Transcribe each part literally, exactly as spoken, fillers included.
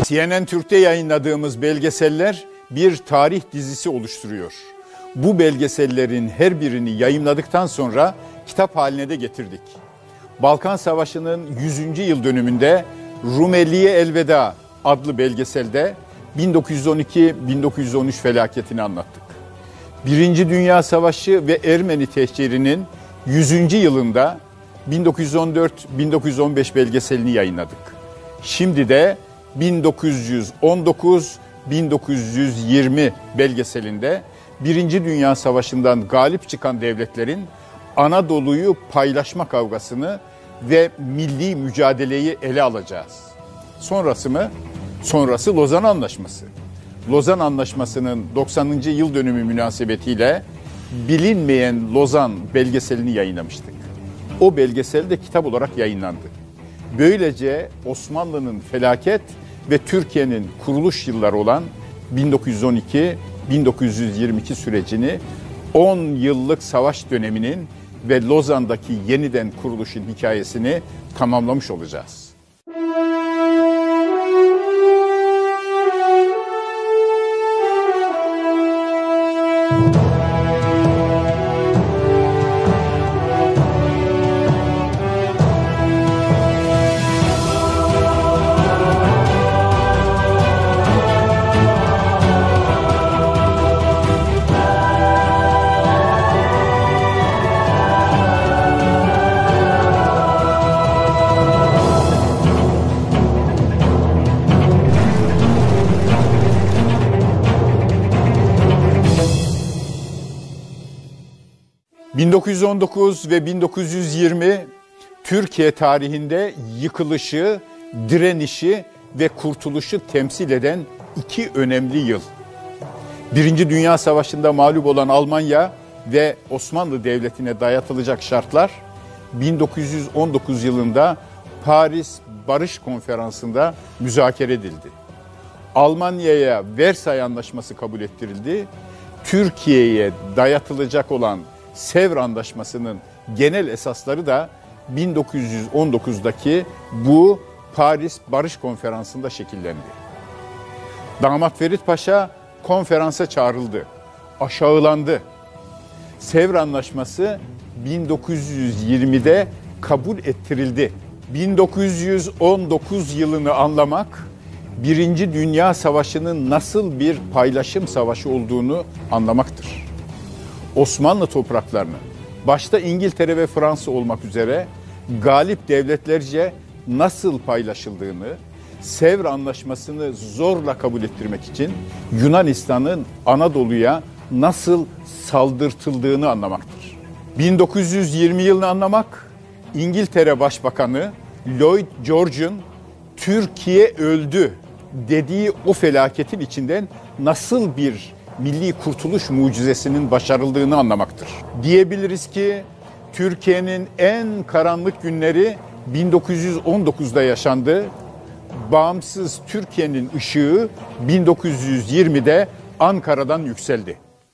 C N N Türk'te yayınladığımız belgeseller bir tarih dizisi oluşturuyor. Bu belgesellerin her birini yayınladıktan sonra kitap haline de getirdik. Balkan Savaşı'nın yüzüncü yıl dönümünde Rumeli'ye Elveda adlı belgeselde bin dokuz yüz on iki bin dokuz yüz on üç felaketini anlattık. Birinci Dünya Savaşı ve Ermeni tehcirinin yüzüncü yılında bin dokuz yüz on dört bin dokuz yüz on beş belgeselini yayınladık. Şimdi de bin dokuz yüz on dokuz bin dokuz yüz yirmi belgeselinde Birinci Dünya Savaşı'ndan galip çıkan devletlerin Anadolu'yu paylaşma kavgasını ve milli mücadeleyi ele alacağız. Sonrası mı? Sonrası Lozan Anlaşması. Lozan Anlaşması'nın doksanıncı yıl dönümü münasebetiyle Bilinmeyen Lozan belgeselini yayınlamıştık. O belgesel de kitap olarak yayınlandı. Böylece Osmanlı'nın felaket ve Türkiye'nin kuruluş yılları olan bin dokuz yüz on iki bin dokuz yüz yirmi iki sürecini, on yıllık savaş döneminin ve Lozan'daki yeniden kuruluşun hikayesini tamamlamış olacağız. bin dokuz yüz on dokuz ve bin dokuz yüz yirmi Türkiye tarihinde yıkılışı, direnişi ve kurtuluşu temsil eden iki önemli yıl. Birinci Dünya Savaşı'nda mağlup olan Almanya ve Osmanlı Devleti'ne dayatılacak şartlar bin dokuz yüz on dokuz yılında Paris Barış Konferansı'nda müzakere edildi. Almanya'ya Versay Anlaşması kabul ettirildi. Türkiye'ye dayatılacak olan Sevr Anlaşması'nın genel esasları da bin dokuz yüz on dokuzdaki bu Paris Barış Konferansı'nda şekillendi. Damat Ferit Paşa konferansa çağrıldı, aşağılandı. Sevr Anlaşması bin dokuz yüz yirmide kabul ettirildi. bin dokuz yüz on dokuz yılını anlamak, Birinci Dünya Savaşı'nın nasıl bir paylaşım savaşı olduğunu anlamaktır. Osmanlı topraklarını, başta İngiltere ve Fransa olmak üzere galip devletlerce nasıl paylaşıldığını, Sevr Anlaşması'nı zorla kabul ettirmek için Yunanistan'ın Anadolu'ya nasıl saldırtıldığını anlamaktır. bin dokuz yüz yirmi yılını anlamak, İngiltere Başbakanı Lloyd George'un Türkiye öldü dediği o felaketin içinden nasıl bir milli kurtuluş mucizesinin başarıldığını anlamaktır. Diyebiliriz ki Türkiye'nin en karanlık günleri bin dokuz yüz on dokuzda yaşandı. Bağımsız Türkiye'nin ışığı bin dokuz yüz yirmide Ankara'dan yükseldi.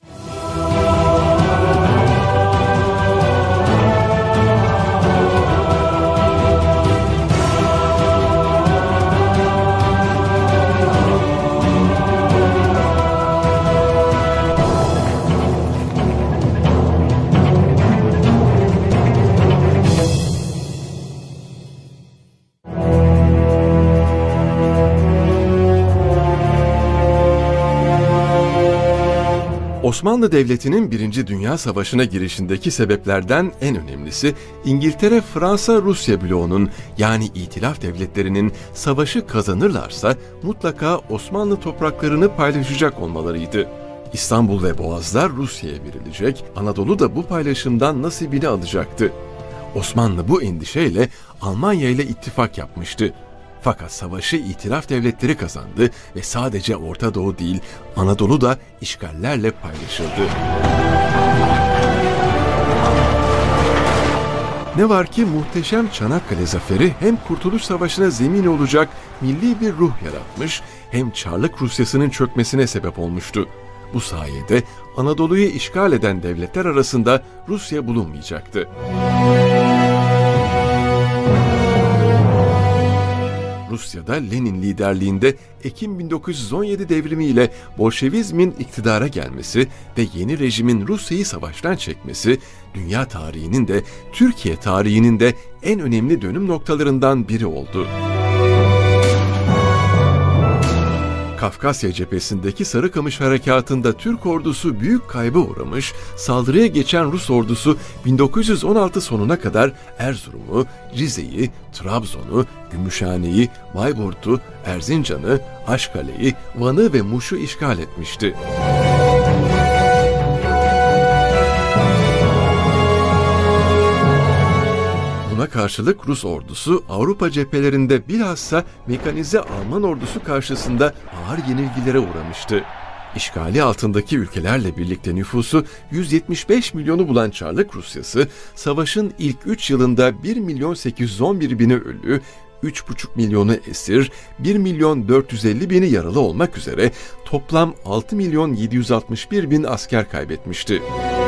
Osmanlı Devleti'nin Birinci Dünya Savaşı'na girişindeki sebeplerden en önemlisi İngiltere, Fransa, Rusya bloğunun yani İtilaf devletlerinin savaşı kazanırlarsa mutlaka Osmanlı topraklarını paylaşacak olmalarıydı. İstanbul ve Boğazlar Rusya'ya verilecek, Anadolu da bu paylaşımdan nasibini alacaktı. Osmanlı bu endişeyle Almanya ile ittifak yapmıştı. Fakat savaşı İtilaf devletleri kazandı ve sadece Orta Doğu değil, Anadolu da işgallerle paylaşıldı. Ne var ki muhteşem Çanakkale zaferi hem Kurtuluş Savaşı'na zemin olacak milli bir ruh yaratmış, hem Çarlık Rusyası'nın çökmesine sebep olmuştu. Bu sayede Anadolu'yu işgal eden devletler arasında Rusya bulunmayacaktı. Rusya'da Lenin liderliğinde Ekim bin dokuz yüz on yedi devrimiyle Bolşevizmin iktidara gelmesi ve yeni rejimin Rusya'yı savaştan çekmesi, dünya tarihinin de Türkiye tarihinin de en önemli dönüm noktalarından biri oldu. Kafkasya cephesindeki Sarıkamış Harekatı'nda Türk ordusu büyük kayba uğramış, saldırıya geçen Rus ordusu bin dokuz yüz on altı sonuna kadar Erzurum'u, Rize'yi, Trabzon'u, Gümüşhane'yi, Bayburt'u, Erzincan'ı, Aşkale'yi, Van'ı ve Muş'u işgal etmişti. Buna karşılık Rus ordusu Avrupa cephelerinde bilhassa mekanize Alman ordusu karşısında ağır yenilgilere uğramıştı. İşgali altındaki ülkelerle birlikte nüfusu yüz yetmiş beş milyonu bulan Çarlık Rusyası, savaşın ilk üç yılında bir milyon sekiz yüz on bir bini ölü, üç buçuk milyonu esir, bir milyon dört yüz elli bini yaralı olmak üzere toplam altı milyon yedi yüz altmış bir bin asker kaybetmişti.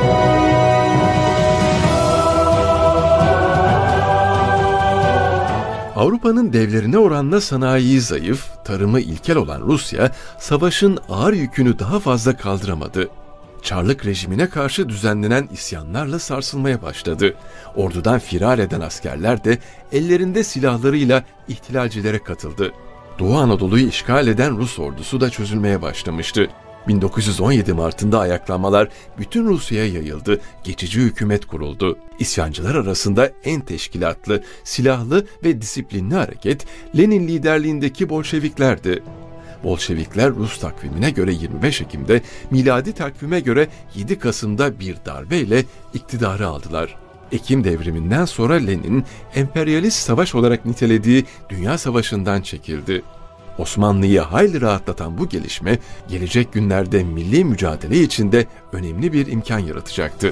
Avrupa'nın devlerine oranla sanayi zayıf, tarımı ilkel olan Rusya, savaşın ağır yükünü daha fazla kaldıramadı. Çarlık rejimine karşı düzenlenen isyanlarla sarsılmaya başladı. Ordudan firar eden askerler de ellerinde silahlarıyla ihtilalcilere katıldı. Doğu Anadolu'yu işgal eden Rus ordusu da çözülmeye başlamıştı. bin dokuz yüz on yedi Mart'ında ayaklanmalar bütün Rusya'ya yayıldı, geçici hükümet kuruldu. İsyancılar arasında en teşkilatlı, silahlı ve disiplinli hareket Lenin liderliğindeki Bolşeviklerdi. Bolşevikler Rus takvimine göre yirmi beş Ekim'de, miladi takvime göre yedi Kasım'da bir darbeyle iktidarı aldılar. Ekim devriminden sonra Lenin, emperyalist savaş olarak nitelediği Dünya Savaşı'ndan çekildi. Osmanlı'yı hayli rahatlatan bu gelişme, gelecek günlerde milli mücadele içinde önemli bir imkan yaratacaktı.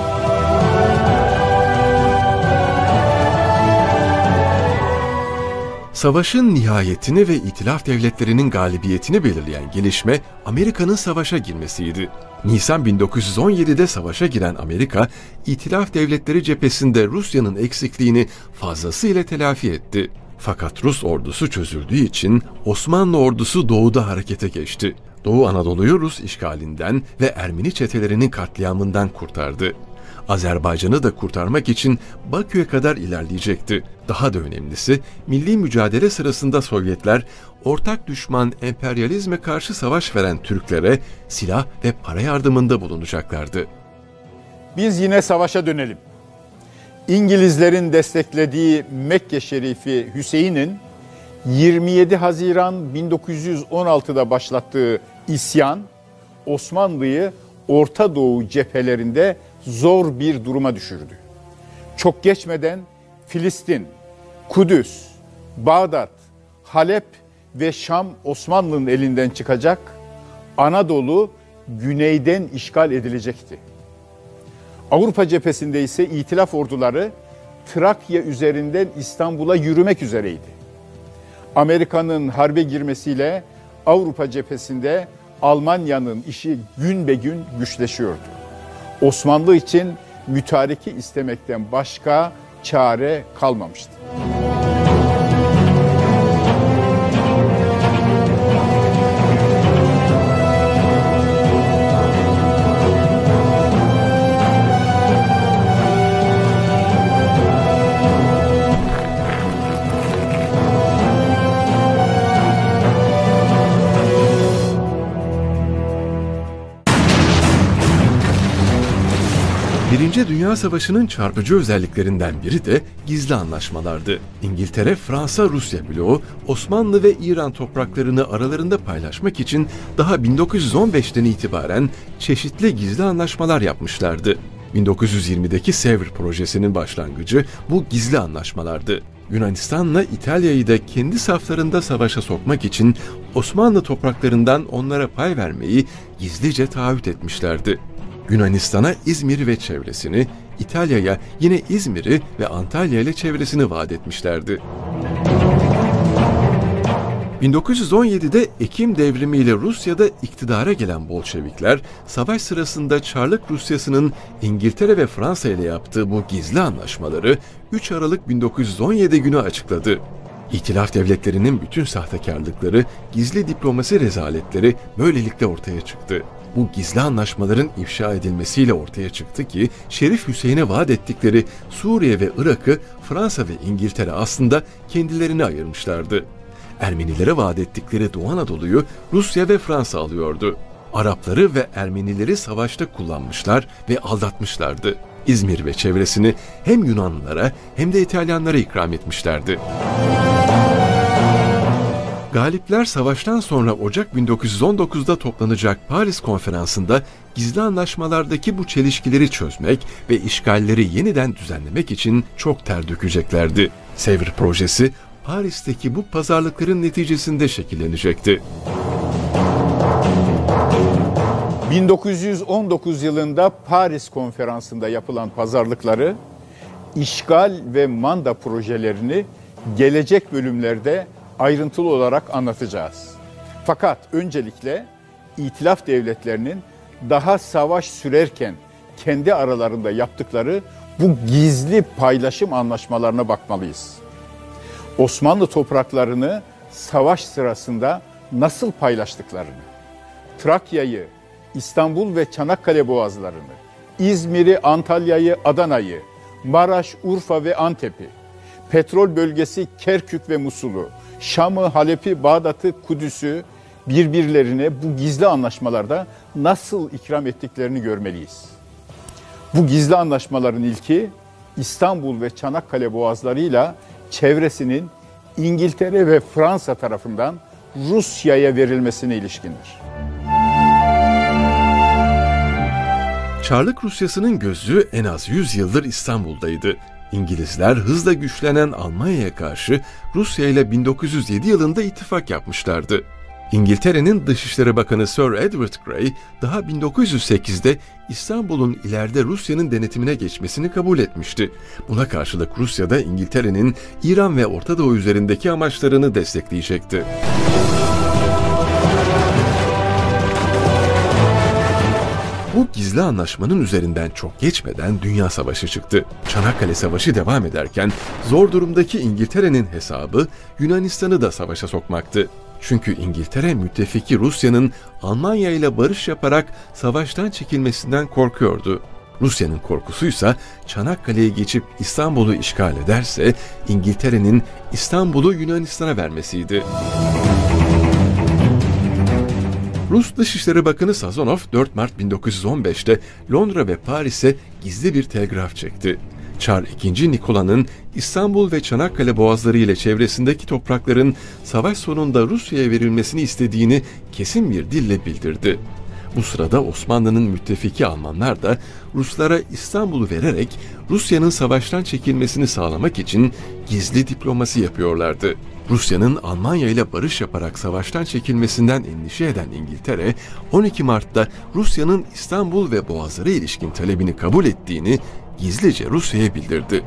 Savaşın nihayetini ve İtilaf devletlerinin galibiyetini belirleyen gelişme, Amerika'nın savaşa girmesiydi. Nisan bin dokuz yüz on yedi'de savaşa giren Amerika, İtilaf devletleri cephesinde Rusya'nın eksikliğini fazlasıyla telafi etti. Fakat Rus ordusu çözüldüğü için Osmanlı ordusu doğuda harekete geçti. Doğu Anadolu'yu Rus işgalinden ve Ermeni çetelerinin katliamından kurtardı. Azerbaycan'ı da kurtarmak için Bakü'ye kadar ilerleyecekti. Daha da önemlisi, milli mücadele sırasında Sovyetler, ortak düşman emperyalizme karşı savaş veren Türklere silah ve para yardımında bulunacaklardı. Biz yine savaşa dönelim. İngilizlerin desteklediği Mekke Şerifi Hüseyin'in yirmi yedi Haziran bin dokuz yüz on altı'da başlattığı isyan, Osmanlı'yı Orta Doğu cephelerinde zor bir duruma düşürdü. Çok geçmeden Filistin, Kudüs, Bağdat, Halep ve Şam Osmanlı'nın elinden çıkacak, Anadolu güneyden işgal edilecekti. Avrupa cephesinde ise İtilaf orduları Trakya üzerinden İstanbul'a yürümek üzereydi. Amerika'nın harbe girmesiyle Avrupa cephesinde Almanya'nın işi gün be gün güçleşiyordu. Osmanlı için mütareke istemekten başka çare kalmamıştı. Birinci Dünya Savaşı'nın çarpıcı özelliklerinden biri de gizli anlaşmalardı. İngiltere, Fransa, Rusya bloğu Osmanlı ve İran topraklarını aralarında paylaşmak için daha bin dokuz yüz on beş'ten itibaren çeşitli gizli anlaşmalar yapmışlardı. bin dokuz yüz yirmi'deki Sevr projesinin başlangıcı bu gizli anlaşmalardı. Yunanistan'la İtalya'yı da kendi saflarında savaşa sokmak için Osmanlı topraklarından onlara pay vermeyi gizlice taahhüt etmişlerdi. Yunanistan'a İzmir ve çevresini, İtalya'ya yine İzmir'i ve Antalya ile çevresini vaat etmişlerdi. bin dokuz yüz on yedi'de Ekim devrimiyle Rusya'da iktidara gelen Bolşevikler, savaş sırasında Çarlık Rusyası'nın İngiltere ve Fransa ile yaptığı bu gizli anlaşmaları üç Aralık bin dokuz yüz on yedi günü açıkladı. İtilaf devletlerinin bütün sahtekarlıkları, gizli diplomasi rezaletleri böylelikle ortaya çıktı. Bu gizli anlaşmaların ifşa edilmesiyle ortaya çıktı ki Şerif Hüseyin'e vaat ettikleri Suriye ve Irak'ı Fransa ve İngiltere aslında kendilerine ayırmışlardı. Ermenilere vaat ettikleri Doğu Anadolu'yu Rusya ve Fransa alıyordu. Arapları ve Ermenileri savaşta kullanmışlar ve aldatmışlardı. İzmir ve çevresini hem Yunanlılara hem de İtalyanlara ikram etmişlerdi. Galipler savaştan sonra Ocak bin dokuz yüz on dokuz'da toplanacak Paris Konferansı'nda gizli anlaşmalardaki bu çelişkileri çözmek ve işgalleri yeniden düzenlemek için çok ter dökeceklerdi. Sèvres projesi Paris'teki bu pazarlıkların neticesinde şekillenecekti. bin dokuz yüz on dokuz yılında Paris Konferansı'nda yapılan pazarlıkları, işgal ve manda projelerini gelecek bölümlerde ayrıntılı olarak anlatacağız. Fakat öncelikle İtilaf devletlerinin daha savaş sürerken kendi aralarında yaptıkları bu gizli paylaşım anlaşmalarına bakmalıyız. Osmanlı topraklarını savaş sırasında nasıl paylaştıklarını, Trakya'yı, İstanbul ve Çanakkale boğazlarını, İzmir'i, Antalya'yı, Adana'yı, Maraş, Urfa ve Antep'i, petrol bölgesi Kerkük ve Musul'u, Şam'ı, Halep'i, Bağdat'ı, Kudüs'ü birbirlerine bu gizli anlaşmalarda nasıl ikram ettiklerini görmeliyiz. Bu gizli anlaşmaların ilki İstanbul ve Çanakkale boğazlarıyla çevresinin İngiltere ve Fransa tarafından Rusya'ya verilmesine ilişkindir. Çarlık Rusyası'nın gözü en az yüz yıldır İstanbul'daydı. İngilizler hızla güçlenen Almanya'ya karşı Rusya ile bin dokuz yüz yedi yılında ittifak yapmışlardı. İngiltere'nin Dışişleri Bakanı Sir Edward Grey daha bin dokuz yüz sekiz'de İstanbul'un ileride Rusya'nın denetimine geçmesini kabul etmişti. Buna karşılık Rusya da İngiltere'nin İran ve Orta Doğu üzerindeki amaçlarını destekleyecekti. Bu gizli anlaşmanın üzerinden çok geçmeden Dünya Savaşı çıktı. Çanakkale Savaşı devam ederken zor durumdaki İngiltere'nin hesabı Yunanistan'ı da savaşa sokmaktı. Çünkü İngiltere müttefiki Rusya'nın Almanya ile barış yaparak savaştan çekilmesinden korkuyordu. Rusya'nın korkusuysa Çanakkale'ye geçip İstanbul'u işgal ederse İngiltere'nin İstanbul'u Yunanistan'a vermesiydi. Rus Dışişleri Bakanı Sazonov dört Mart bin dokuz yüz on beş'te Londra ve Paris'e gizli bir telgraf çekti. Çar ikinci. Nikola'nın İstanbul ve Çanakkale boğazları ile çevresindeki toprakların savaş sonunda Rusya'ya verilmesini istediğini kesin bir dille bildirdi. Bu sırada Osmanlı'nın müttefiki Almanlar da Ruslara İstanbul'u vererek Rusya'nın savaştan çekilmesini sağlamak için gizli diplomasi yapıyorlardı. Rusya'nın Almanya ile barış yaparak savaştan çekilmesinden endişe eden İngiltere, on iki Mart'ta Rusya'nın İstanbul ve Boğazlara ilişkin talebini kabul ettiğini gizlice Rusya'ya bildirdi.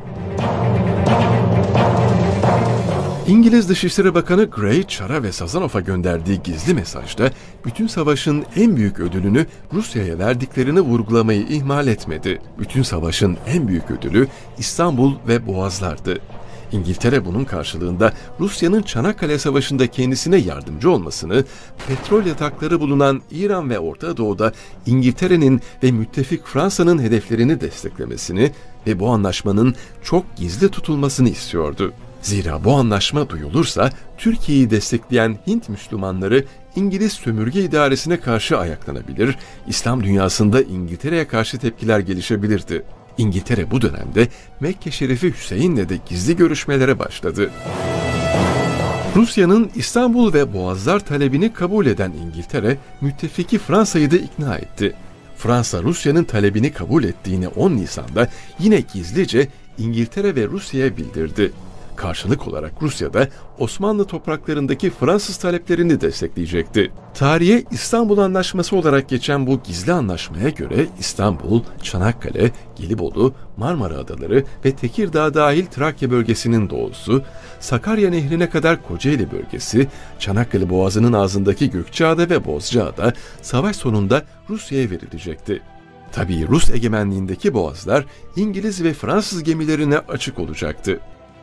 İngiliz Dışişleri Bakanı Grey, Çar'a ve Sazanov'a gönderdiği gizli mesajda bütün savaşın en büyük ödülünü Rusya'ya verdiklerini vurgulamayı ihmal etmedi. Bütün savaşın en büyük ödülü İstanbul ve Boğazlardı. İngiltere bunun karşılığında Rusya'nın Çanakkale Savaşı'nda kendisine yardımcı olmasını, petrol yatakları bulunan İran ve Orta Doğu'da İngiltere'nin ve müttefik Fransa'nın hedeflerini desteklemesini ve bu anlaşmanın çok gizli tutulmasını istiyordu. Zira bu anlaşma duyulursa Türkiye'yi destekleyen Hint Müslümanları İngiliz sömürge idaresine karşı ayaklanabilir, İslam dünyasında İngiltere'ye karşı tepkiler gelişebilirdi. İngiltere bu dönemde Mekke Şerifi Hüseyin'le de gizli görüşmelere başladı. Rusya'nın İstanbul ve Boğazlar talebini kabul eden İngiltere, müttefiki Fransa'yı da ikna etti. Fransa, Rusya'nın talebini kabul ettiğini on Nisan'da yine gizlice İngiltere ve Rusya'ya bildirdi. Karşılık olarak Rusya da Osmanlı topraklarındaki Fransız taleplerini destekleyecekti. Tarihe İstanbul Anlaşması olarak geçen bu gizli anlaşmaya göre İstanbul, Çanakkale, Gelibolu, Marmara Adaları ve Tekirdağ dahil Trakya bölgesinin doğusu, Sakarya Nehri'ne kadar Kocaeli bölgesi, Çanakkale Boğazı'nın ağzındaki Gökçeada ve Bozcaada savaş sonunda Rusya'ya verilecekti. Tabii Rus egemenliğindeki boğazlar İngiliz ve Fransız gemilerine açık olacaktı.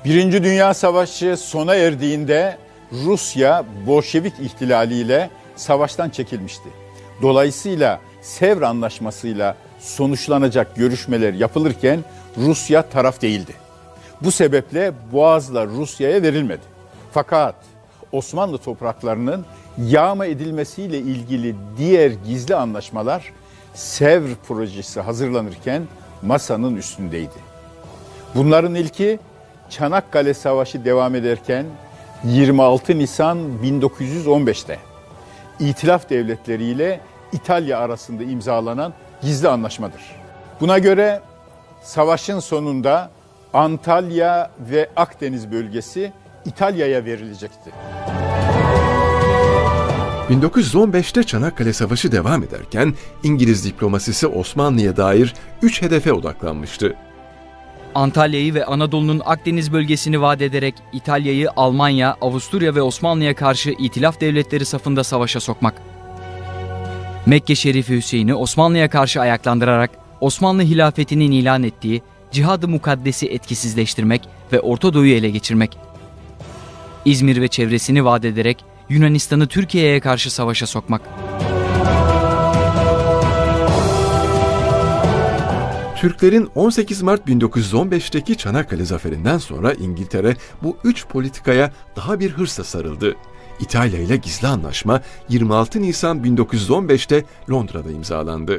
Birinci Dünya Savaşı sona erdiğinde Rusya Bolşevik ihtilaliyle savaştan çekilmişti. Dolayısıyla Sevr Anlaşması'yla sonuçlanacak görüşmeler yapılırken Rusya taraf değildi. Bu sebeple Boğazlar Rusya'ya verilmedi. Fakat Osmanlı topraklarının yağma edilmesiyle ilgili diğer gizli anlaşmalar Sevr projesi hazırlanırken masanın üstündeydi. Bunların ilki Çanakkale Savaşı devam ederken yirmi altı Nisan bin dokuz yüz on beşte İtilaf Devletleri ile İtalya arasında imzalanan gizli anlaşmadır. Buna göre savaşın sonunda Antalya ve Akdeniz bölgesi İtalya'ya verilecekti. bin dokuz yüz on beşte Çanakkale Savaşı devam ederken İngiliz diplomasisi Osmanlı'ya dair üç hedefe odaklanmıştı. Antalya'yı ve Anadolu'nun Akdeniz bölgesini vaat ederek İtalya'yı Almanya, Avusturya ve Osmanlı'ya karşı İtilaf Devletleri safında savaşa sokmak. Mekke Şerifi Hüseyin'i Osmanlı'ya karşı ayaklandırarak Osmanlı hilafetinin ilan ettiği Cihad-ı Mukaddes'i etkisizleştirmek ve Orta Doğu'yu ele geçirmek. İzmir ve çevresini vaat ederek Yunanistan'ı Türkiye'ye karşı savaşa sokmak. Türklerin on sekiz Mart bin dokuz yüz on beşteki Çanakkale zaferinden sonra İngiltere bu üç politikaya daha bir hırsla sarıldı. İtalya ile gizli anlaşma yirmi altı Nisan bin dokuz yüz on beşte Londra'da imzalandı.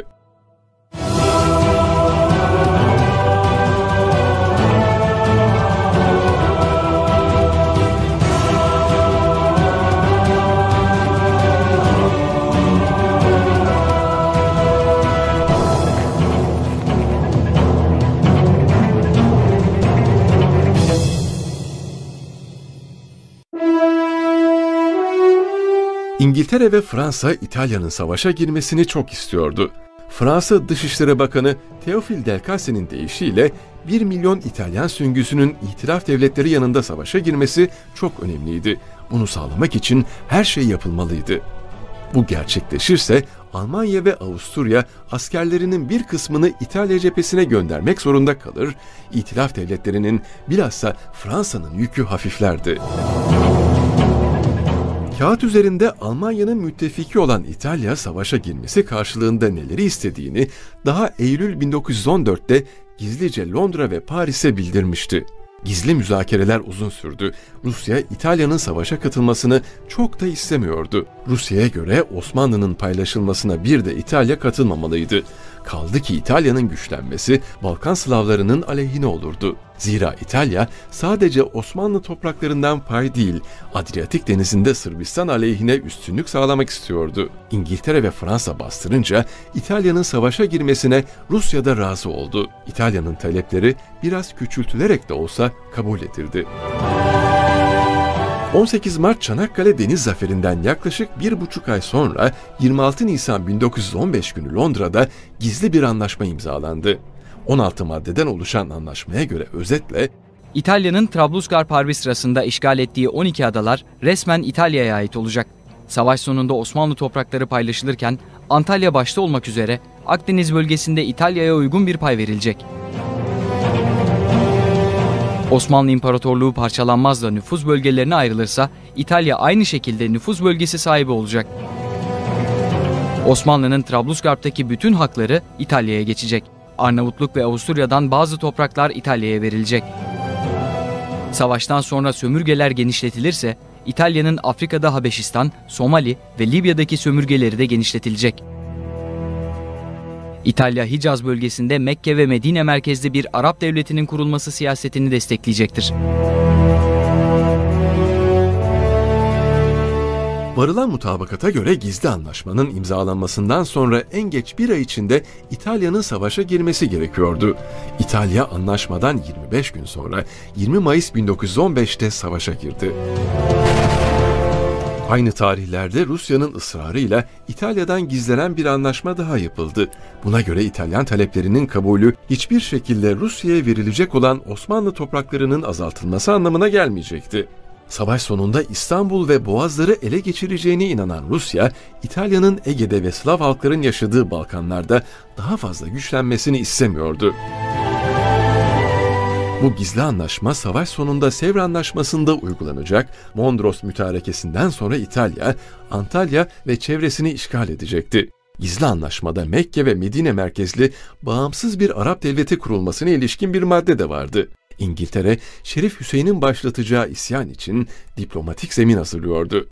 İngiltere ve Fransa İtalya'nın savaşa girmesini çok istiyordu. Fransa Dışişleri Bakanı Théophile Delcass'nin deyişiyle bir milyon İtalyan süngüsünün İtilaf Devletleri yanında savaşa girmesi çok önemliydi. Bunu sağlamak için her şey yapılmalıydı. Bu gerçekleşirse Almanya ve Avusturya askerlerinin bir kısmını İtalya cephesine göndermek zorunda kalır, İtilaf Devletleri'nin bilhassa Fransa'nın yükü hafiflerdi. Kağıt üzerinde Almanya'nın müttefiki olan İtalya savaşa girmesi karşılığında neleri istediğini daha Eylül bin dokuz yüz on dörtte gizlice Londra ve Paris'e bildirmişti. Gizli müzakereler uzun sürdü. Rusya, İtalya'nın savaşa katılmasını çok da istemiyordu. Rusya'ya göre Osmanlı'nın paylaşılmasına bir de İtalya katılmamalıydı. Kaldı ki İtalya'nın güçlenmesi Balkan Slavlarının aleyhine olurdu. Zira İtalya sadece Osmanlı topraklarından pay değil, Adriyatik Denizi'nde Sırbistan aleyhine üstünlük sağlamak istiyordu. İngiltere ve Fransa bastırınca İtalya'nın savaşa girmesine Rusya da razı oldu. İtalya'nın talepleri biraz küçültülerek de olsa kabul edildi. on sekiz Mart Çanakkale Deniz Zaferi'nden yaklaşık bir buçuk ay sonra yirmi altı Nisan bin dokuz yüz on beş günü Londra'da gizli bir anlaşma imzalandı. on altı maddeden oluşan anlaşmaya göre özetle İtalya'nın Trablusgarp Harbi sırasında işgal ettiği on iki adalar resmen İtalya'ya ait olacak. Savaş sonunda Osmanlı toprakları paylaşılırken Antalya başta olmak üzere Akdeniz bölgesinde İtalya'ya uygun bir pay verilecek. Osmanlı İmparatorluğu parçalanmaz da nüfuz bölgelerine ayrılırsa İtalya aynı şekilde nüfuz bölgesi sahibi olacak. Osmanlı'nın Trablusgarp'taki bütün hakları İtalya'ya geçecek. Arnavutluk ve Avusturya'dan bazı topraklar İtalya'ya verilecek. Savaştan sonra sömürgeler genişletilirse İtalya'nın Afrika'da Habeşistan, Somali ve Libya'daki sömürgeleri de genişletilecek. İtalya, Hicaz bölgesinde Mekke ve Medine merkezli bir Arap devletinin kurulması siyasetini destekleyecektir. Varılan mutabakata göre gizli anlaşmanın imzalanmasından sonra en geç bir ay içinde İtalya'nın savaşa girmesi gerekiyordu. İtalya anlaşmadan yirmi beş gün sonra yirmi Mayıs bin dokuz yüz on beşte savaşa girdi. Aynı tarihlerde Rusya'nın ısrarıyla İtalya'dan gizlenen bir anlaşma daha yapıldı. Buna göre İtalyan taleplerinin kabulü hiçbir şekilde Rusya'ya verilecek olan Osmanlı topraklarının azaltılması anlamına gelmeyecekti. Savaş sonunda İstanbul ve Boğazları ele geçireceğine inanan Rusya, İtalya'nın Ege'de ve Slav halkların yaşadığı Balkanlarda daha fazla güçlenmesini istemiyordu. Bu gizli anlaşma savaş sonunda Sevr Anlaşması'nda uygulanacak. Mondros Mütarekesi'nden sonra İtalya, Antalya ve çevresini işgal edecekti. Gizli anlaşmada Mekke ve Medine merkezli bağımsız bir Arap devleti kurulmasına ilişkin bir madde de vardı. İngiltere, Şerif Hüseyin'in başlatacağı isyan için diplomatik zemin hazırlıyordu.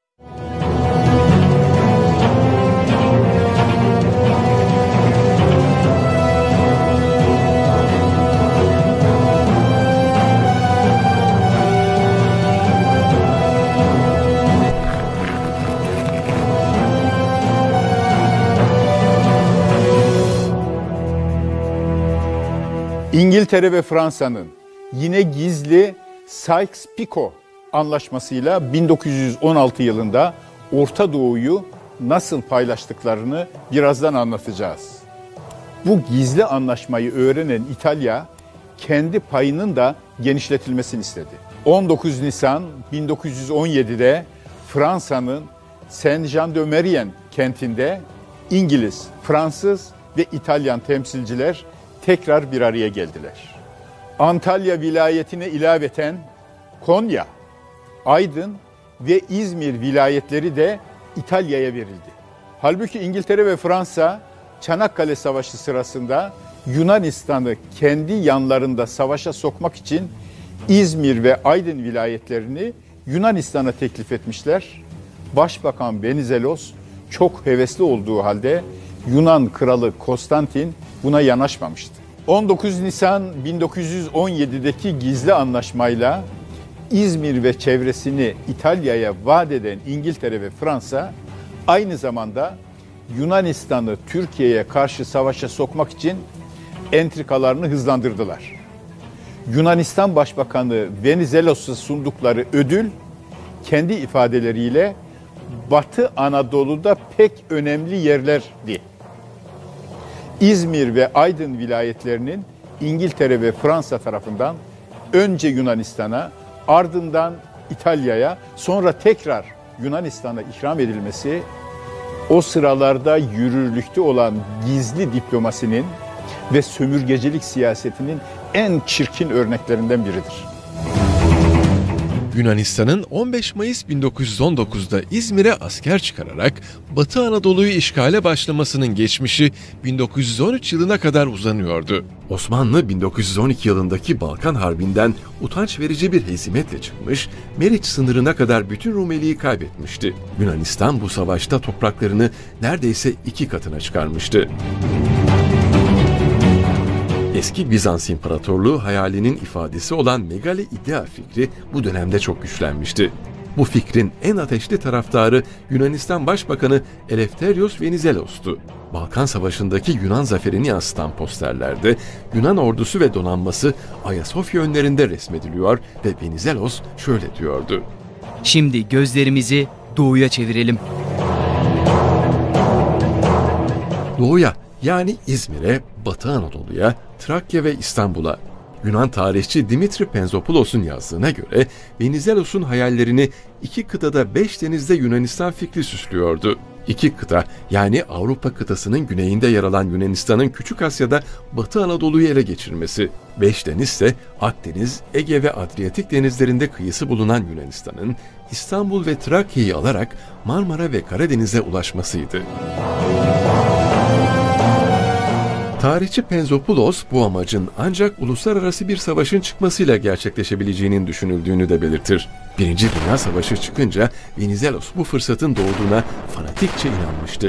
İngiltere ve Fransa'nın yine gizli Sykes-Picot anlaşmasıyla bin dokuz yüz on altı yılında Orta Doğu'yu nasıl paylaştıklarını birazdan anlatacağız. Bu gizli anlaşmayı öğrenen İtalya kendi payının da genişletilmesini istedi. on dokuz Nisan bin dokuz yüz on yedi'de Fransa'nın Saint-Jean-de-Maurienne kentinde İngiliz, Fransız ve İtalyan temsilciler tekrar bir araya geldiler. Antalya vilayetine ilaveten Konya, Aydın ve İzmir vilayetleri de İtalya'ya verildi. Halbuki İngiltere ve Fransa Çanakkale Savaşı sırasında Yunanistan'ı kendi yanlarında savaşa sokmak için İzmir ve Aydın vilayetlerini Yunanistan'a teklif etmişler. Başbakan Venizelos çok hevesli olduğu halde Yunan kralı Konstantin buna yanaşmamıştı. on dokuz Nisan bin dokuz yüz on yedi'deki gizli anlaşmayla İzmir ve çevresini İtalya'ya vaat eden İngiltere ve Fransa aynı zamanda Yunanistan'ı Türkiye'ye karşı savaşa sokmak için entrikalarını hızlandırdılar. Yunanistan Başbakanı Venizelos'a sundukları ödül kendi ifadeleriyle Batı Anadolu'da pek önemli yerlerdi. İzmir ve Aydın vilayetlerinin İngiltere ve Fransa tarafından önce Yunanistan'a, ardından İtalya'ya, sonra tekrar Yunanistan'a ikram edilmesi o sıralarda yürürlükte olan gizli diplomasinin ve sömürgecilik siyasetinin en çirkin örneklerinden biridir. Yunanistan'ın on beş Mayıs bin dokuz yüz on dokuz'da İzmir'e asker çıkararak Batı Anadolu'yu işgale başlamasının geçmişi bin dokuz yüz on üç yılına kadar uzanıyordu. Osmanlı bin dokuz yüz on iki yılındaki Balkan Harbi'nden utanç verici bir hezimetle çıkmış, Meriç sınırına kadar bütün Rumeli'yi kaybetmişti. Yunanistan bu savaşta topraklarını neredeyse iki katına çıkarmıştı. Eski Bizans İmparatorluğu hayalinin ifadesi olan Megali idea fikri bu dönemde çok güçlenmişti. Bu fikrin en ateşli taraftarı Yunanistan Başbakanı Eleftherios Venizelos'tu. Balkan Savaşı'ndaki Yunan zaferini yansıtan posterlerde Yunan ordusu ve donanması Ayasofya önlerinde resmediliyor ve Venizelos şöyle diyordu: Şimdi gözlerimizi doğuya çevirelim. Doğuya, yani İzmir'e, Batı Anadolu'ya, Trakya ve İstanbul'a. Yunan tarihçi Dimitri Penzopoulos'un yazdığına göre Venizelos'un hayallerini iki kıtada beş denizde Yunanistan fikri süslüyordu. İki kıta, yani Avrupa kıtasının güneyinde yer alan Yunanistan'ın Küçük Asya'da Batı Anadolu'yu ele geçirmesi. Beş deniz ise Akdeniz, Ege ve Adriyatik denizlerinde kıyısı bulunan Yunanistan'ın İstanbul ve Trakya'yı alarak Marmara ve Karadeniz'e ulaşmasıydı. Tarihçi Penzopoulos bu amacın ancak uluslararası bir savaşın çıkmasıyla gerçekleşebileceğinin düşünüldüğünü de belirtir. Birinci Dünya Savaşı çıkınca Venizelos bu fırsatın doğduğuna fanatikçe inanmıştı.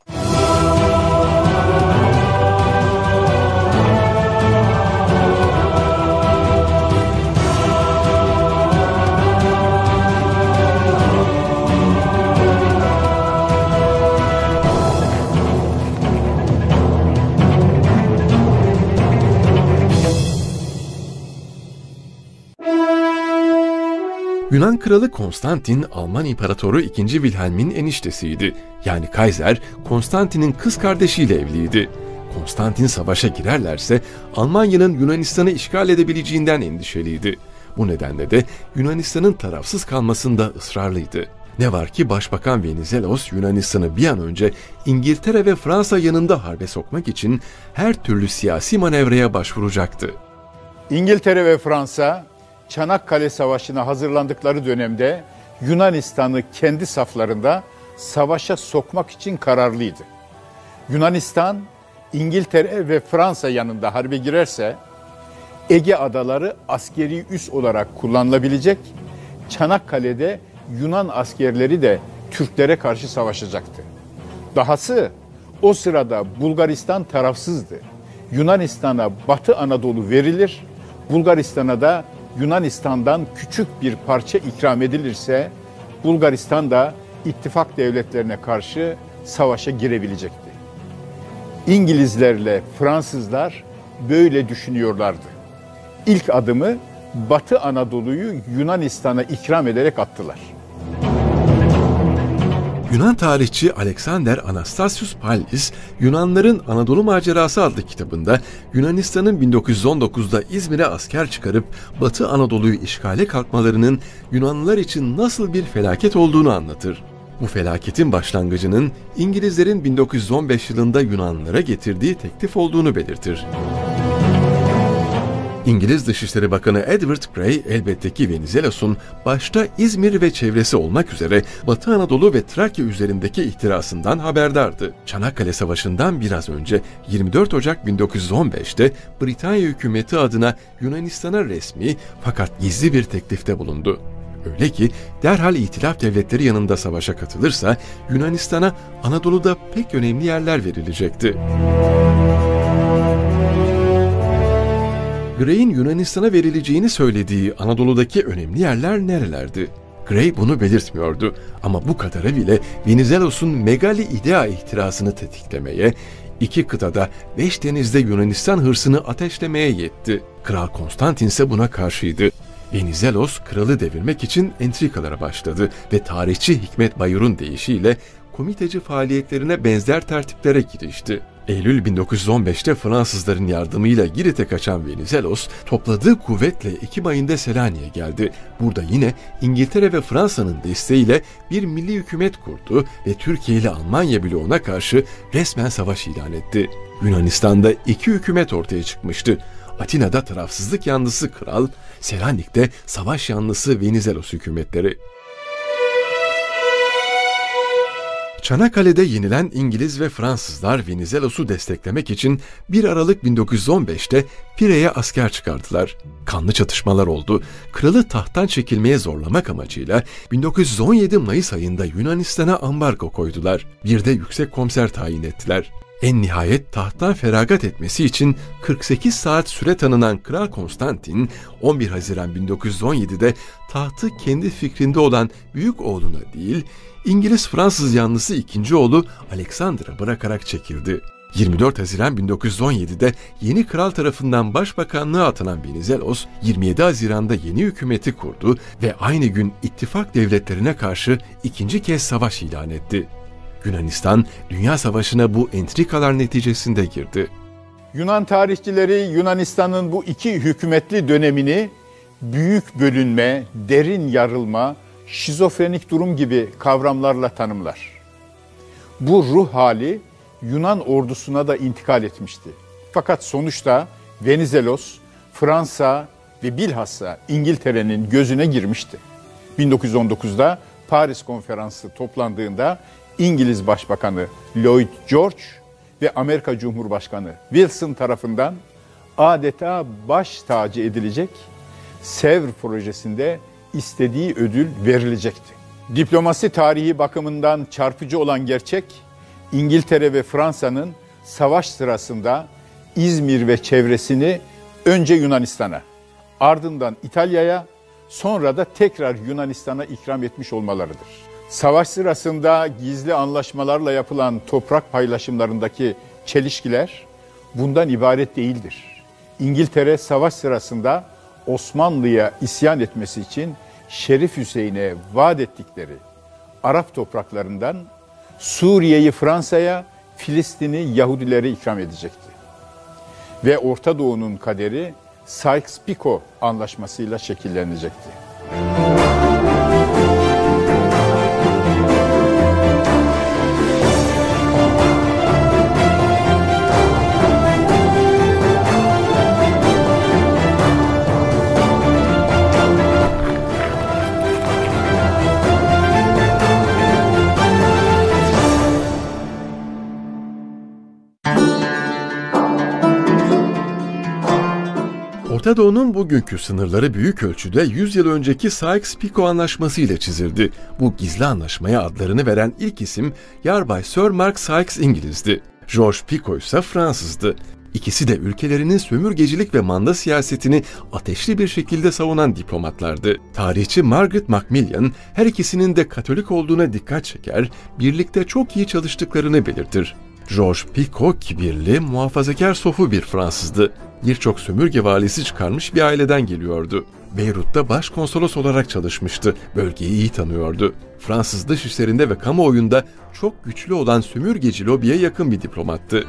Yunan Kralı Konstantin, Alman İmparatoru ikinci. Wilhelm'in eniştesiydi. Yani Kaiser, Konstantin'in kız kardeşiyle evliydi. Konstantin savaşa girerlerse Almanya'nın Yunanistan'ı işgal edebileceğinden endişeliydi. Bu nedenle de Yunanistan'ın tarafsız kalmasında ısrarlıydı. Ne var ki Başbakan Venizelos Yunanistan'ı bir an önce İngiltere ve Fransa yanında harbe sokmak için her türlü siyasi manevraya başvuracaktı. İngiltere ve Fransa Çanakkale Savaşı'na hazırlandıkları dönemde Yunanistan'ı kendi saflarında savaşa sokmak için kararlıydı. Yunanistan, İngiltere ve Fransa yanında harbe girerse Ege adaları askeri üs olarak kullanılabilecek, Çanakkale'de Yunan askerleri de Türklere karşı savaşacaktı. Dahası o sırada Bulgaristan tarafsızdı. Yunanistan'a Batı Anadolu verilir, Bulgaristan'a da Yunanistan'dan küçük bir parça ikram edilirse Bulgaristan da ittifak devletlerine karşı savaşa girebilecekti. İngilizlerle Fransızlar böyle düşünüyorlardı. İlk adımı Batı Anadolu'yu Yunanistan'a ikram ederek attılar. Yunan tarihçi Alexander Anastasius Pallis, Yunanların Anadolu Macerası adlı kitabında Yunanistan'ın bin dokuz yüz on dokuzda İzmir'e asker çıkarıp Batı Anadolu'yu işgale kalkmalarının Yunanlılar için nasıl bir felaket olduğunu anlatır. Bu felaketin başlangıcının İngilizlerin bin dokuz yüz on beş yılında Yunanlılara getirdiği teklif olduğunu belirtir. İngiliz Dışişleri Bakanı Edward Grey elbette ki Venizelos'un başta İzmir ve çevresi olmak üzere Batı Anadolu ve Trakya üzerindeki ihtirasından haberdardı. Çanakkale Savaşı'ndan biraz önce yirmi dört Ocak bin dokuz yüz on beşte Britanya hükümeti adına Yunanistan'a resmi fakat gizli bir teklifte bulundu. Öyle ki derhal İtilaf devletleri yanında savaşa katılırsa Yunanistan'a Anadolu'da pek önemli yerler verilecekti. Grey'in Yunanistan'a verileceğini söylediği Anadolu'daki önemli yerler nerelerdi? Grey bunu belirtmiyordu ama bu kadarı bile Venizelos'un Megali Idea ihtirasını tetiklemeye, iki kıtada beş denizde Yunanistan hırsını ateşlemeye yetti. Kral Konstantin ise buna karşıydı. Venizelos kralı devirmek için entrikalara başladı ve tarihçi Hikmet Bayur'un deyişiyle komiteci faaliyetlerine benzer tertiplere girişti. Eylül bin dokuz yüz on beşte Fransızların yardımıyla Girit'e kaçan Venizelos, topladığı kuvvetle Ekim ayında Selanik'e geldi. Burada yine İngiltere ve Fransa'nın desteğiyle bir milli hükümet kurdu ve Türkiye ile Almanya bloğuna karşı resmen savaş ilan etti. Yunanistan'da iki hükümet ortaya çıkmıştı. Atina'da tarafsızlık yanlısı kral, Selanik'te savaş yanlısı Venizelos hükümetleri. Çanakkale'de yenilen İngiliz ve Fransızlar Venizelos'u desteklemek için bir Aralık bin dokuz yüz on beşte Pire'ye asker çıkardılar. Kanlı çatışmalar oldu. Kralı tahttan çekilmeye zorlamak amacıyla bin dokuz yüz on yedi Mayıs ayında Yunanistan'a ambargo koydular. Bir de yüksek komiser tayin ettiler. En nihayet tahttan feragat etmesi için kırk sekiz saat süre tanınan Kral Konstantin, on bir Haziran bin dokuz yüz on yedide tahtı kendi fikrinde olan büyük oğluna değil, İngiliz-Fransız yanlısı ikinci oğlu Alexander'a bırakarak çekildi. yirmi dört Haziran bin dokuz yüz on yedide yeni kral tarafından başbakanlığa atanan Venizelos, yirmi yedi Haziran'da yeni hükümeti kurdu ve aynı gün ittifak devletlerine karşı ikinci kez savaş ilan etti. Yunanistan, Dünya Savaşı'na bu entrikalar neticesinde girdi. Yunan tarihçileri Yunanistan'ın bu iki hükümetli dönemini büyük bölünme, derin yarılma, şizofrenik durum gibi kavramlarla tanımlar. Bu ruh hali Yunan ordusuna da intikal etmişti. Fakat sonuçta Venizelos, Fransa ve bilhassa İngiltere'nin gözüne girmişti. bin dokuz yüz on dokuzda Paris Konferansı toplandığında İngiliz Başbakanı Lloyd George ve Amerika Cumhurbaşkanı Wilson tarafından adeta baş tacı edilecek Sevr projesinde istediği ödül verilecekti. Diplomasi tarihi bakımından çarpıcı olan gerçek, İngiltere ve Fransa'nın savaş sırasında İzmir ve çevresini önce Yunanistan'a, ardından İtalya'ya, sonra da tekrar Yunanistan'a ikram etmiş olmalarıdır. Savaş sırasında gizli anlaşmalarla yapılan toprak paylaşımlarındaki çelişkiler bundan ibaret değildir. İngiltere savaş sırasında Osmanlı'ya isyan etmesi için Şerif Hüseyin'e vaat ettikleri Arap topraklarından Suriye'yi Fransa'ya, Filistin'i Yahudilere ikram edecekti. Ve Orta Doğu'nun kaderi Sykes-Picot anlaşmasıyla şekillenecekti. Orta Doğu'nun bugünkü sınırları büyük ölçüde yüz yıl önceki Sykes-Picot Anlaşması ile çizildi. Bu gizli anlaşmaya adlarını veren ilk isim Yarbay Sir Mark Sykes İngiliz'di. George Picot ise Fransızdı. İkisi de ülkelerinin sömürgecilik ve manda siyasetini ateşli bir şekilde savunan diplomatlardı. Tarihçi Margaret Macmillan her ikisinin de Katolik olduğuna dikkat çeker, birlikte çok iyi çalıştıklarını belirtir. George Picot kibirli, muhafazakar sofu bir Fransızdı. Birçok sömürge valisi çıkarmış bir aileden geliyordu. Beyrut'ta başkonsolos olarak çalışmıştı. Bölgeyi iyi tanıyordu. Fransız dış işlerinde ve kamuoyunda çok güçlü olan sömürgeci lobiye yakın bir diplomattı.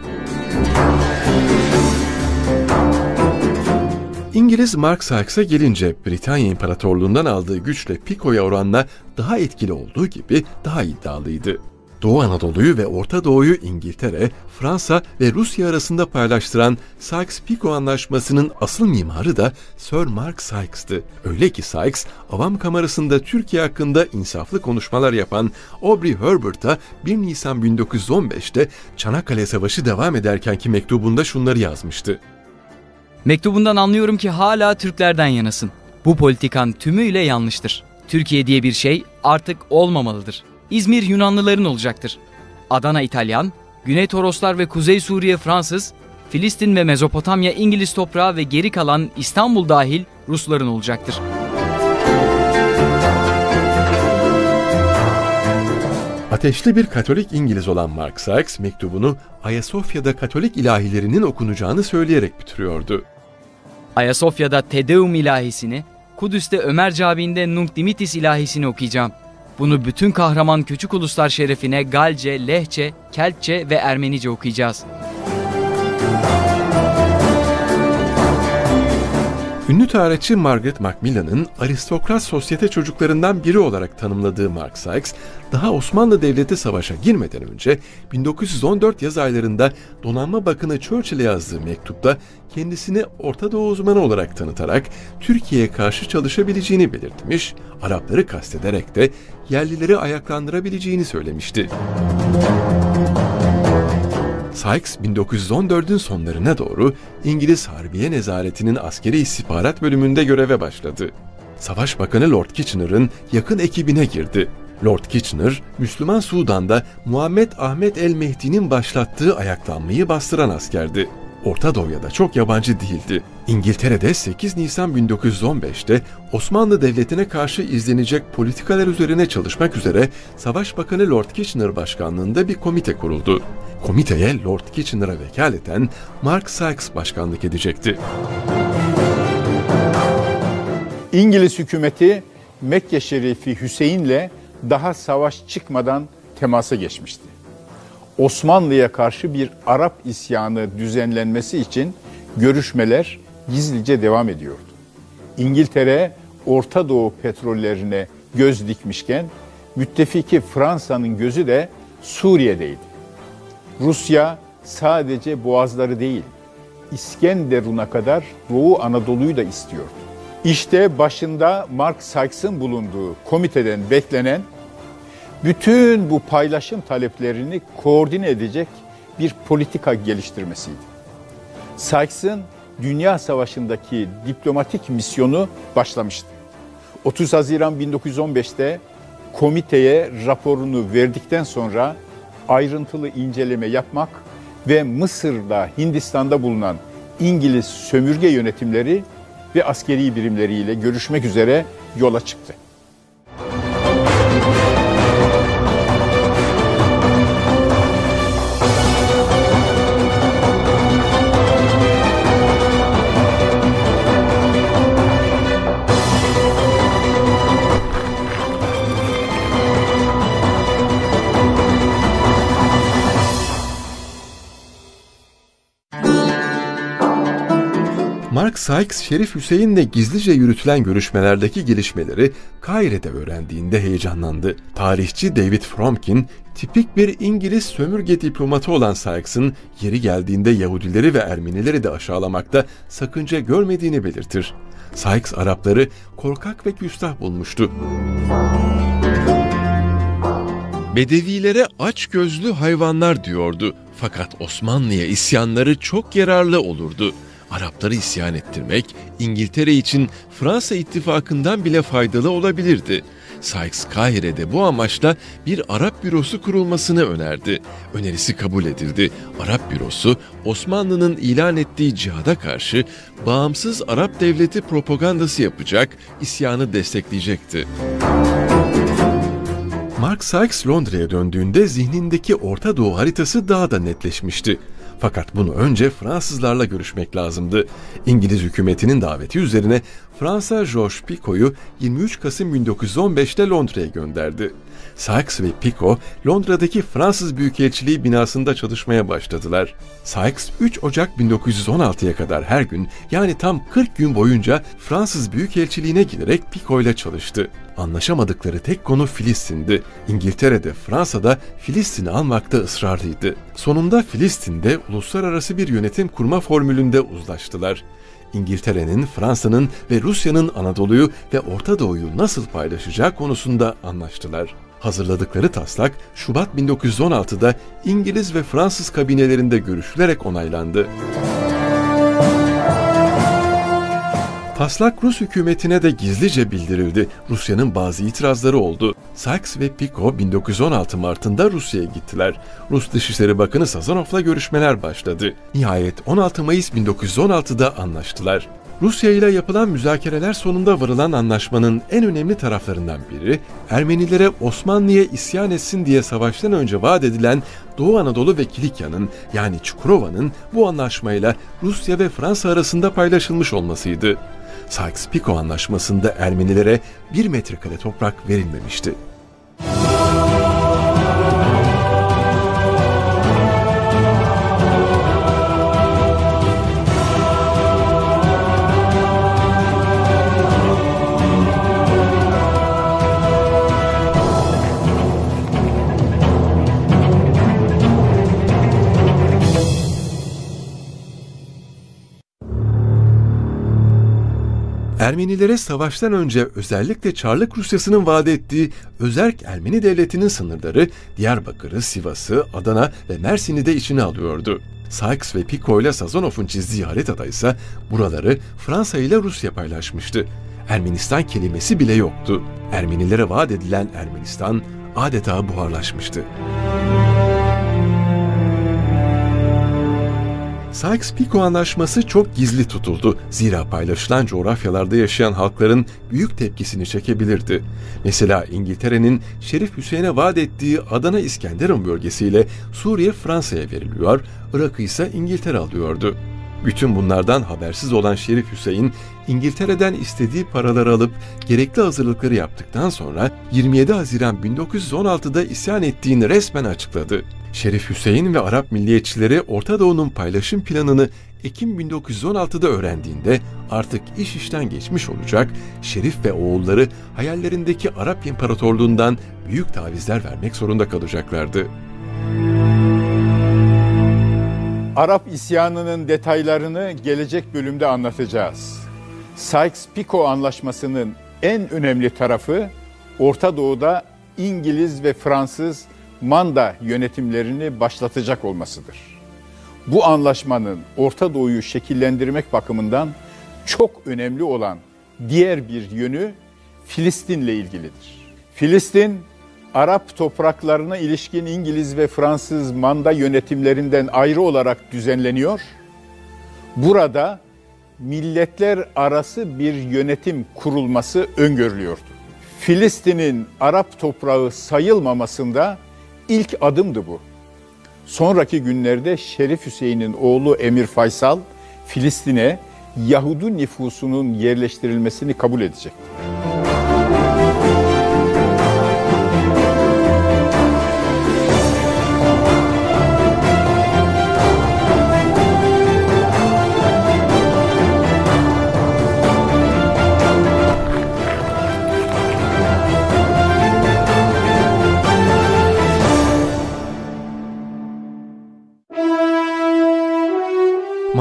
İngiliz Mark Sykes'a gelince Britanya İmparatorluğundan aldığı güçle Picot'a oranla daha etkili olduğu gibi daha iddialıydı. Doğu Anadolu'yu ve Orta Doğu'yu İngiltere, Fransa ve Rusya arasında paylaştıran Sykes-Picot Anlaşması'nın asıl mimarı da Sir Mark Sykes'tı. Öyle ki Sykes, Avam Kamerası'nda Türkiye hakkında insaflı konuşmalar yapan Aubrey Herbert'a bir Nisan bin dokuz yüz on beşte Çanakkale Savaşı devam ederkenki mektubunda şunları yazmıştı. Mektubundan anlıyorum ki hala Türklerden yanasın. Bu politikan tümüyle yanlıştır. Türkiye diye bir şey artık olmamalıdır. İzmir Yunanlıların olacaktır. Adana İtalyan, Güney Toroslar ve Kuzey Suriye Fransız, Filistin ve Mezopotamya İngiliz toprağı ve geri kalan İstanbul dahil Rusların olacaktır. Ateşli bir Katolik İngiliz olan Mark Sykes mektubunu Ayasofya'da Katolik ilahilerinin okunacağını söyleyerek bitiriyordu. Ayasofya'da Te Deum ilahisini, Kudüs'te Ömer Camii'nde Nunc Dimittis ilahisini okuyacağım. Bunu bütün kahraman küçük uluslar şerefine Galce, Lehçe, Keltçe ve Ermenice okuyacağız. Ünlü tarihçi Margaret Macmillan'ın aristokrat sosyete çocuklarından biri olarak tanımladığı Mark Sykes, daha Osmanlı Devleti savaşa girmeden önce bin dokuz yüz on dört yaz aylarında Donanma Bakanı Churchill'e yazdığı mektupta kendisini Orta Doğu uzmanı olarak tanıtarak Türkiye'ye karşı çalışabileceğini belirtmiş, Arapları kastederek de yerlileri ayaklandırabileceğini söylemişti. Sykes bin dokuz yüz on dördün sonlarına doğru İngiliz Harbiye Nezareti'nin askeri istihbarat bölümünde göreve başladı. Savaş Bakanı Lord Kitchener'ın yakın ekibine girdi. Lord Kitchener, Müslüman Sudan'da Muhammed Ahmet el-Mehdi'nin başlattığı ayaklanmayı bastıran askerdi. Orta Doğu'ya da çok yabancı değildi. İngiltere'de sekiz Nisan bin dokuz yüz on beşte Osmanlı Devleti'ne karşı izlenecek politikalar üzerine çalışmak üzere Savaş Bakanı Lord Kitchener başkanlığında bir komite kuruldu. Komiteye Lord Kitchener'a vekaleten Mark Sykes başkanlık edecekti. İngiliz hükümeti Mekke Şerifi Hüseyin'le daha savaş çıkmadan temasa geçmişti. Osmanlı'ya karşı bir Arap isyanı düzenlenmesi için görüşmeler gizlice devam ediyordu. İngiltere, Orta Doğu petrollerine göz dikmişken, müttefiki Fransa'nın gözü de Suriye'deydi. Rusya sadece boğazları değil, İskenderun'a kadar Doğu Anadolu'yu da istiyordu. İşte başında Mark Sykes'ın bulunduğu komiteden beklenen, bütün bu paylaşım taleplerini koordine edecek bir politika geliştirmesiydi. Sykes'ın Dünya Savaşı'ndaki diplomatik misyonu başlamıştı. otuz Haziran bin dokuz yüz on beşte komiteye raporunu verdikten sonra ayrıntılı inceleme yapmak ve Mısır'da, Hindistan'da bulunan İngiliz sömürge yönetimleri ve askeri birimleriyle görüşmek üzere yola çıktı. Mark Sykes, Şerif Hüseyin'le gizlice yürütülen görüşmelerdeki gelişmeleri Kaire'de öğrendiğinde heyecanlandı. Tarihçi David Fromkin, tipik bir İngiliz sömürge diplomatı olan Sykes'ın yeri geldiğinde Yahudileri ve Ermenileri de aşağılamakta sakınca görmediğini belirtir. Sykes, Arapları korkak ve küstah bulmuştu. Bedevilere açgözlü hayvanlar diyordu. Fakat Osmanlı'ya isyanları çok yararlı olurdu. Arapları isyan ettirmek İngiltere için Fransa ittifakından bile faydalı olabilirdi. Sykes, Kahire'de bu amaçla bir Arap bürosu kurulmasını önerdi. Önerisi kabul edildi. Arap bürosu, Osmanlı'nın ilan ettiği cihada karşı bağımsız Arap devleti propagandası yapacak, isyanı destekleyecekti. Mark Sykes Londra'ya döndüğünde zihnindeki Orta Doğu haritası daha da netleşmişti. Fakat bunu önce Fransızlarla görüşmek lazımdı. İngiliz hükümetinin daveti üzerine Fransa Georges Picot'u yirmi üç Kasım bin dokuz yüz on beş'te Londra'ya gönderdi. Sykes ve Picot, Londra'daki Fransız Büyükelçiliği binasında çalışmaya başladılar. Sykes, üç Ocak bin dokuz yüz on altı'ya kadar her gün, yani tam kırk gün boyunca Fransız Büyükelçiliğine giderek Picot ile çalıştı. Anlaşamadıkları tek konu Filistin'di. İngiltere'de, Fransa'da Filistin'i almakta ısrarlıydı. Sonunda Filistin'de uluslararası bir yönetim kurma formülünde uzlaştılar. İngiltere'nin, Fransa'nın ve Rusya'nın Anadolu'yu ve Orta Doğu'yu nasıl paylaşacağı konusunda anlaştılar. Hazırladıkları taslak Şubat bin dokuz yüz on altı'da İngiliz ve Fransız kabinelerinde görüşülerek onaylandı. Taslak Rus hükümetine de gizlice bildirildi. Rusya'nın bazı itirazları oldu. Sykes ve Picot bin dokuz yüz on altı Mart'ında Rusya'ya gittiler. Rus Dışişleri Bakanı Sazanov'la görüşmeler başladı. Nihayet on altı Mayıs bin dokuz yüz on altı'da anlaştılar. Rusya ile yapılan müzakereler sonunda varılan anlaşmanın en önemli taraflarından biri, Ermenilere Osmanlı'ya isyan etsin diye savaştan önce vaat edilen Doğu Anadolu ve Kilikya'nın, yani Çukurova'nın bu anlaşmayla Rusya ve Fransa arasında paylaşılmış olmasıydı. Sykes-Picot anlaşmasında Ermenilere bir metrekare toprak verilmemişti. Ermenilere savaştan önce özellikle Çarlık Rusyası'nın vaat ettiği Özerk Ermeni Devleti'nin sınırları Diyarbakır'ı, Sivas'ı, Adana ve Mersin'i de içine alıyordu. Sykes ve Picot ile Sazanov'un çizdiği haritada ise buraları Fransa ile Rusya paylaşmıştı. Ermenistan kelimesi bile yoktu. Ermenilere vaat edilen Ermenistan adeta buharlaşmıştı. Sykes-Picot anlaşması çok gizli tutuldu. Zira paylaşılan coğrafyalarda yaşayan halkların büyük tepkisini çekebilirdi. Mesela İngiltere'nin Şerif Hüseyin'e vaat ettiği Adana İskenderun bölgesiyle Suriye Fransa'ya veriliyor, Irak'ı ise İngiltere alıyordu. Bütün bunlardan habersiz olan Şerif Hüseyin, İngiltere'den istediği paraları alıp gerekli hazırlıkları yaptıktan sonra yirmi yedi Haziran bin dokuz yüz on altı'da isyan ettiğini resmen açıkladı. Şerif Hüseyin ve Arap milliyetçileri Orta Doğu'nun paylaşım planını Ekim bin dokuz yüz on altı'da öğrendiğinde artık iş işten geçmiş olacak, Şerif ve oğulları hayallerindeki Arap İmparatorluğundan büyük tavizler vermek zorunda kalacaklardı. Arap isyanının detaylarını gelecek bölümde anlatacağız. Sykes-Picot anlaşmasının en önemli tarafı Orta Doğu'da İngiliz ve Fransız manda yönetimlerini başlatacak olmasıdır. Bu anlaşmanın Orta Doğu'yu şekillendirmek bakımından çok önemli olan diğer bir yönü Filistin'le ilgilidir. Filistin, Arap topraklarına ilişkin İngiliz ve Fransız manda yönetimlerinden ayrı olarak düzenleniyor. Burada milletler arası bir yönetim kurulması öngörülüyordu. Filistin'in Arap toprağı sayılmamasında ilk adımdı bu. Sonraki günlerde Şerif Hüseyin'in oğlu Emir Faysal, Filistin'e Yahudi nüfusunun yerleştirilmesini kabul edecekti.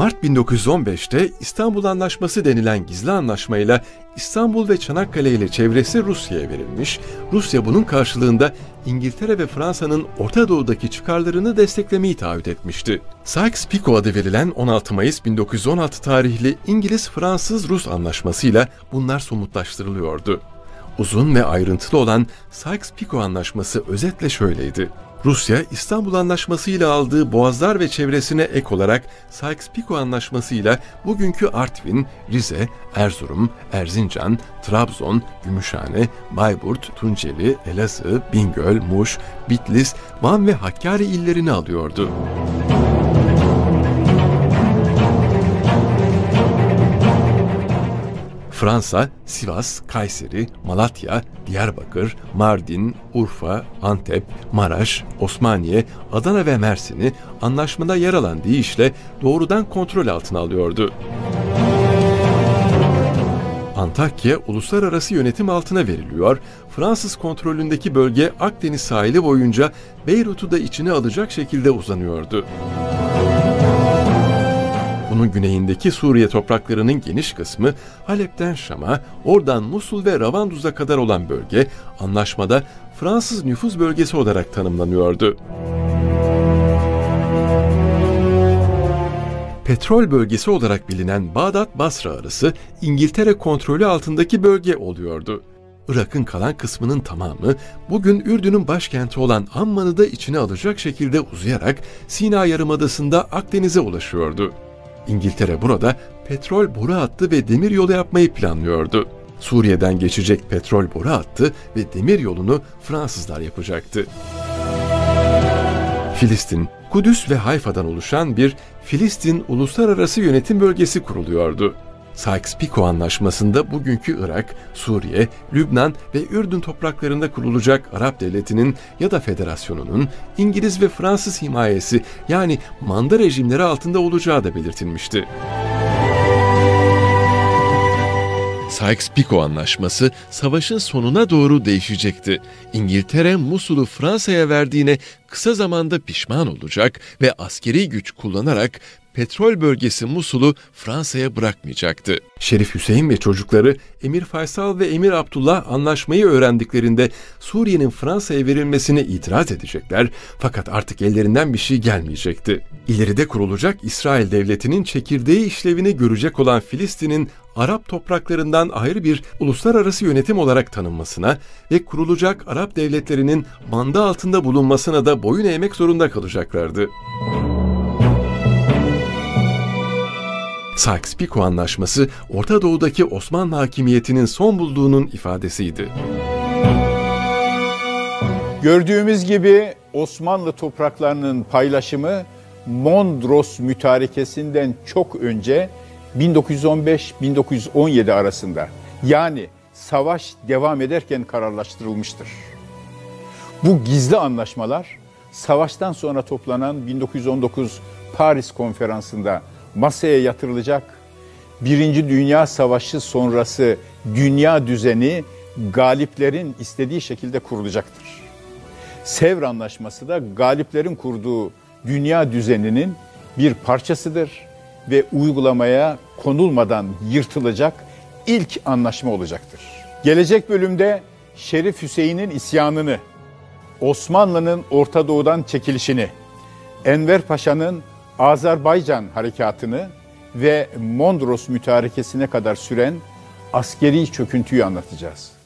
Mart bin dokuz yüz on beşte İstanbul Anlaşması denilen gizli anlaşmayla İstanbul ve Çanakkale ile çevresi Rusya'ya verilmiş, Rusya bunun karşılığında İngiltere ve Fransa'nın Orta Doğu'daki çıkarlarını desteklemeyi taahhüt etmişti. Sykes-Picot adı verilen on altı Mayıs bin dokuz yüz on altı tarihli İngiliz-Fransız-Rus anlaşmasıyla bunlar somutlaştırılıyordu. Uzun ve ayrıntılı olan Sykes-Picot Anlaşması özetle şöyleydi. Rusya, İstanbul Anlaşması ile aldığı Boğazlar ve çevresine ek olarak Sykes-Picot Anlaşması ile bugünkü Artvin, Rize, Erzurum, Erzincan, Trabzon, Gümüşhane, Bayburt, Tunceli, Elazığ, Bingöl, Muş, Bitlis, Van ve Hakkari illerini alıyordu. Fransa, Sivas, Kayseri, Malatya, Diyarbakır, Mardin, Urfa, Antep, Maraş, Osmaniye, Adana ve Mersin'i anlaşmada yer alan deyişle doğrudan kontrol altına alıyordu. Antakya uluslararası yönetim altına veriliyor, Fransız kontrolündeki bölge Akdeniz sahili boyunca Beyrut'u da içine alacak şekilde uzanıyordu. Bunun güneyindeki Suriye topraklarının geniş kısmı Halep'ten Şam'a, oradan Musul ve Ravanduz'a kadar olan bölge anlaşmada Fransız nüfuz bölgesi olarak tanımlanıyordu. Petrol bölgesi olarak bilinen Bağdat-Basra arası İngiltere kontrolü altındaki bölge oluyordu. Irak'ın kalan kısmının tamamı bugün Ürdün'ün başkenti olan Amman'ı da içine alacak şekilde uzayarak Sina Yarımadası'nda Akdeniz'e ulaşıyordu. İngiltere burada petrol boru hattı ve demir yolu yapmayı planlıyordu. Suriye'den geçecek petrol boru hattı ve demir yolunu Fransızlar yapacaktı. Filistin, Kudüs ve Hayfa'dan oluşan bir Filistin Uluslararası Yönetim Bölgesi kuruluyordu. Sykes-Picot Anlaşması'nda bugünkü Irak, Suriye, Lübnan ve Ürdün topraklarında kurulacak Arap Devleti'nin ya da Federasyonu'nun İngiliz ve Fransız himayesi yani manda rejimleri altında olacağı da belirtilmişti. Sykes-Picot Anlaşması savaşın sonuna doğru değişecekti. İngiltere Musul'u Fransa'ya verdiğine kısa zamanda pişman olacak ve askeri güç kullanarak petrol bölgesi Musul'u Fransa'ya bırakmayacaktı. Şerif Hüseyin ve çocukları Emir Faysal ve Emir Abdullah anlaşmayı öğrendiklerinde Suriye'nin Fransa'ya verilmesine itiraz edecekler fakat artık ellerinden bir şey gelmeyecekti. İleride kurulacak İsrail Devleti'nin çekirdeği işlevini görecek olan Filistin'in Arap topraklarından ayrı bir uluslararası yönetim olarak tanınmasına ve kurulacak Arap devletlerinin manda altında bulunmasına da boyun eğmek zorunda kalacaklardı. Sykes-Picot Anlaşması, Orta Doğu'daki Osmanlı hakimiyetinin son bulduğunun ifadesiydi. Gördüğümüz gibi Osmanlı topraklarının paylaşımı Mondros Mütarekesi'nden çok önce bin dokuz yüz on beş bin dokuz yüz on yedi arasında, yani savaş devam ederken kararlaştırılmıştır. Bu gizli anlaşmalar savaştan sonra toplanan bin dokuz yüz on dokuz Paris Konferansı'nda masaya yatırılacak, Birinci Dünya Savaşı sonrası dünya düzeni galiplerin istediği şekilde kurulacaktır. Sevr Anlaşması da galiplerin kurduğu dünya düzeninin bir parçasıdır ve uygulamaya konulmadan yırtılacak ilk anlaşma olacaktır. Gelecek bölümde Şerif Hüseyin'in isyanını, Osmanlı'nın Orta Doğu'dan çekilişini, Enver Paşa'nın Azerbaycan harekatını ve Mondros Mütarekesi'ne kadar süren askeri çöküntüyü anlatacağız.